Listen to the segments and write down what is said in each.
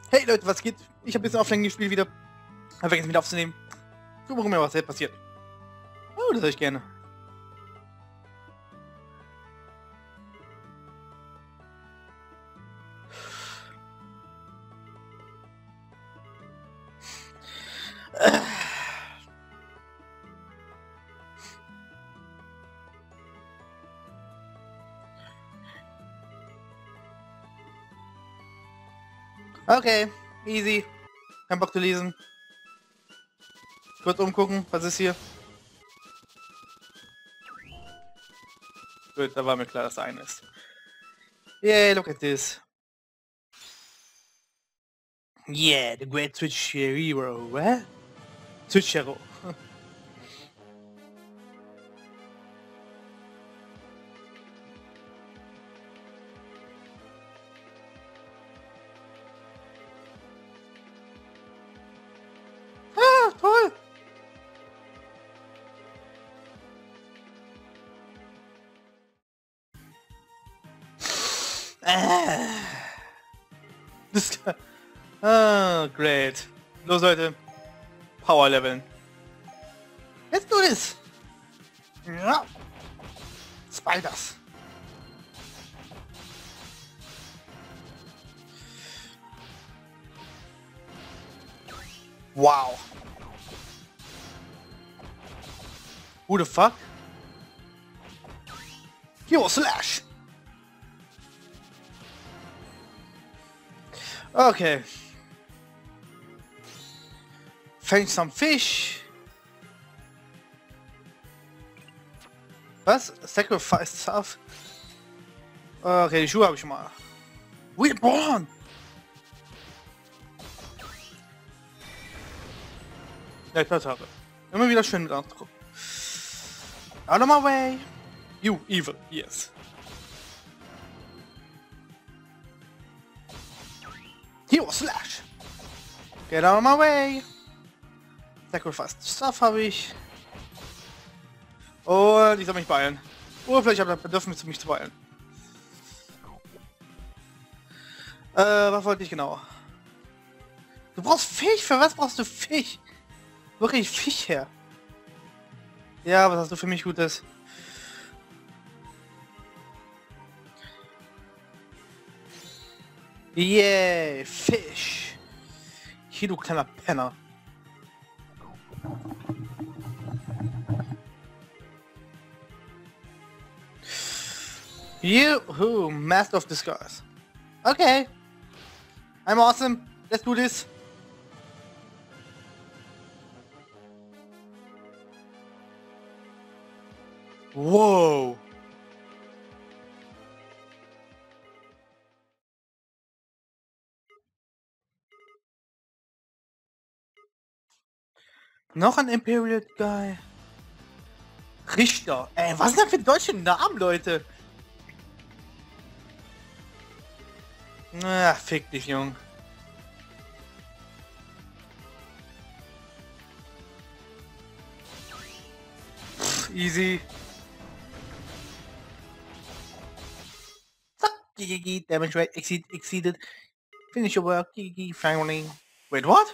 Hey Leute, was geht? Ich habe ein bisschen Offline gespielt wieder. Hab vergessen wieder aufzunehmen. Gucken wir mal, was jetzt passiert. Oh, das höre ich gerne. Okay, easy. Kein Bock zu lesen. Kurz umgucken, was ist hier? Gut, da war mir klar, dass da eine ist. Yeah, look at this. Yeah, the great Twitch hero. What? Twitch hero. Ah, toll. Das, great. Los Leute. Power leveln. Let's do this. Ja. Spiders. Wow. Who the fuck? Hero Slash. Okay. Fang some fish. Was? Sacrifice stuff. Okay, die Schuhe habe ich schon mal. Reborn. Ja, Tatsache. Immer wieder schön mit anzugucken. Out of my way. You evil, yes. Hero Slash. Get out of my way. Sacrifice Stuff habe ich. Und ich soll mich beeilen. Oder vielleicht habe ich das Bedürfnis, mich zu beeilen. Was wollte ich genau? Du brauchst Fisch? Für was brauchst du Fisch? Wirklich Fisch her. Ja, was hast du für mich Gutes? Yeah, Fisch. Hier, du kleiner Penner. You who Master of Disguise. Okay. I'm awesome. Let's do this. Wow. Noch ein Imperial Guy. Richter. Ey, was ist denn für deutsche Namen, Leute? Na, fick dich, Jung. Pff, easy. Zack, GG, damage rate exceeded. Finish your work, GG, finally. Wait, what?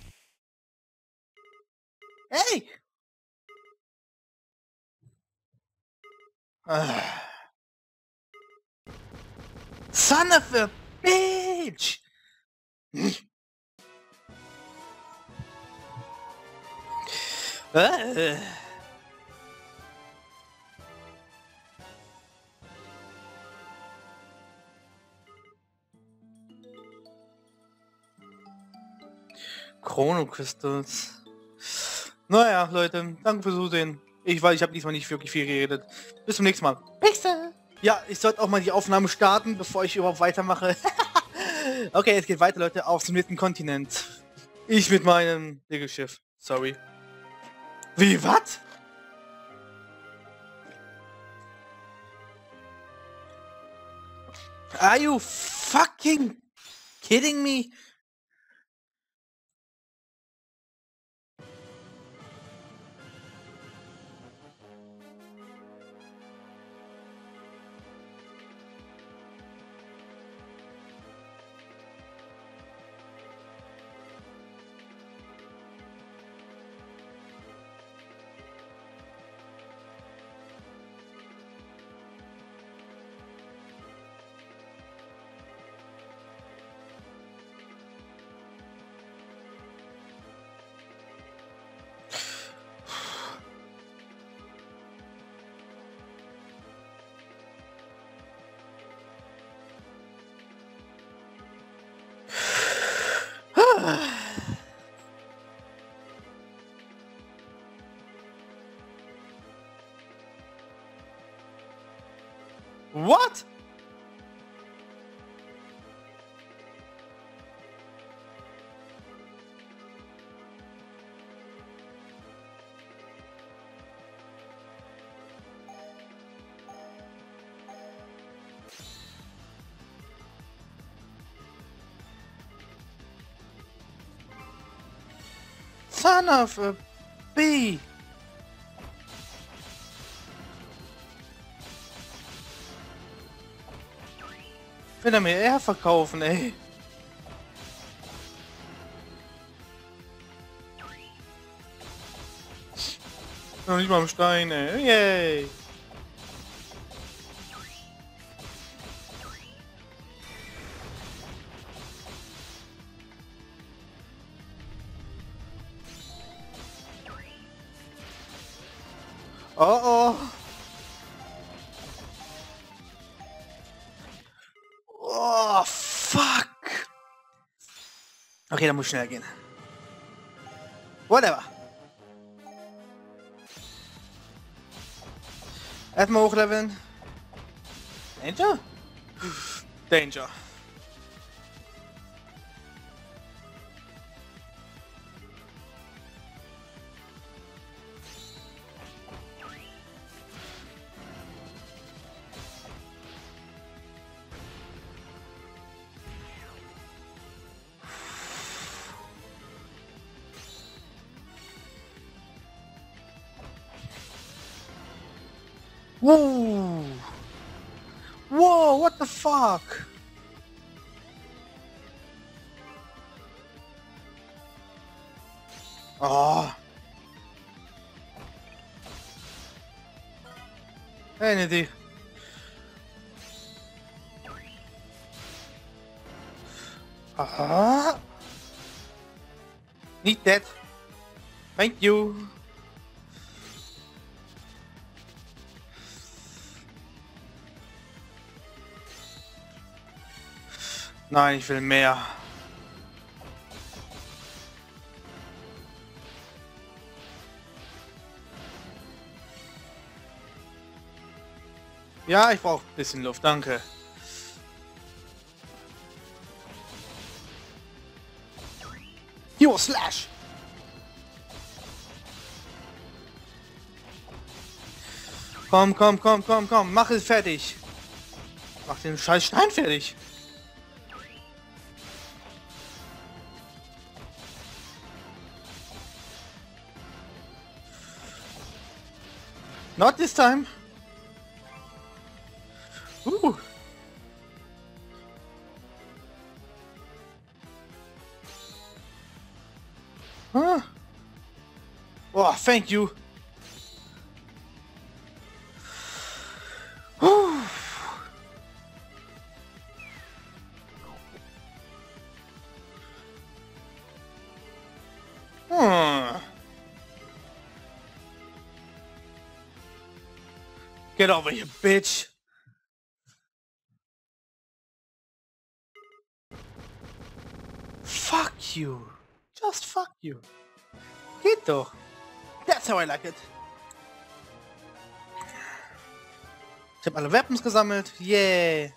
Hey! Son of a bitch! Chrono Crystals. Naja, Leute, danke fürs Zusehen. Ich weiß, ich habe diesmal nicht wirklich viel geredet. Bis zum nächsten Mal. Pixel! Ja, ich sollte auch mal die Aufnahme starten, bevor ich überhaupt weitermache. Okay, es geht weiter, Leute, auf zum nächsten Kontinent. Ich mit meinem Segelschiff. Sorry. Wie, was? Are you fucking kidding me? What? Son of a bee. Will er mir eher verkaufen, ey. Noch nicht mal im Stein, ey. Yay. Oh oh. Oh, fuck. Okay, dann muss schnell gehen. Whatever. Erstmal hochleveln. Danger? Danger. Whoa! Whoa, what the fuck? Oh. Anything. Ah. Need that. Thank you. Nein, ich will mehr. Ja, ich brauche ein bisschen Luft, danke. Jo, Slash! Komm, komm, komm, komm, komm, mach es fertig. Mach den scheiß Stein fertig. Not this time. Huh? Oh, thank you. Get over here, bitch. Fuck you. Just fuck you. Geht doch. That's how I like it. Ich habe alle Weapons gesammelt. Yeah.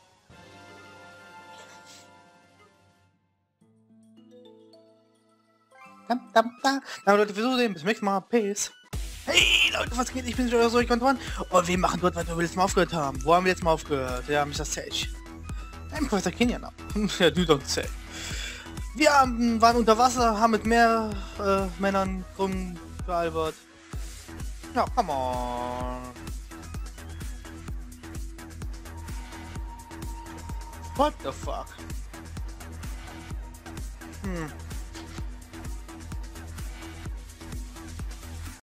Na Leute, wir sehen. Bis zum nächsten Mal. Peace. Hey Leute, was geht? Ich bin wieder so, ich konnte ran. Und wir machen dort weiter, wo wir letztes Mal aufgehört haben. Wo haben wir letztes Mal aufgehört? Ja, Mr. Sage. Ein Professor Kenyan ab. Ja, du don't say. Wir waren unter Wasser, haben mit mehr Männern rumgealbert. Ja, come on. What the fuck?